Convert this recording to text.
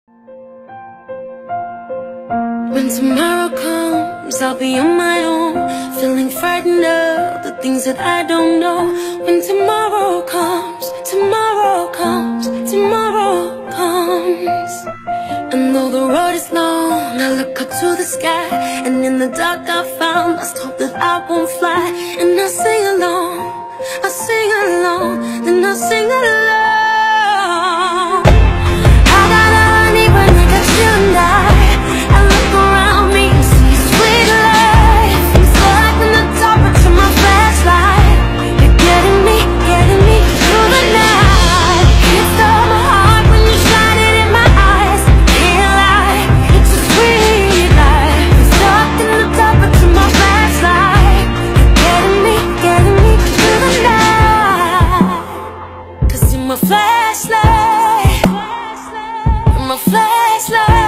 When tomorrow comes, I'll be on my own, feeling frightened of the things that I don't know. When tomorrow comes, tomorrow comes, tomorrow comes. And though the road is long, I look up to the sky, and in the dark I found lost hope that I won't fly. And I sing along, I sing along, then I sing along. I got all I need when I got you and I look around me and see sweet life. It's like when the dark to my flashlight. You're getting me through the night. Can't stop my heart when you shine it in my eyes. Can't lie, it's a sweet life. It's dark in the dark to my flashlight. You're getting me through the night. 'Cause you're my flashlight, you're my flashlight.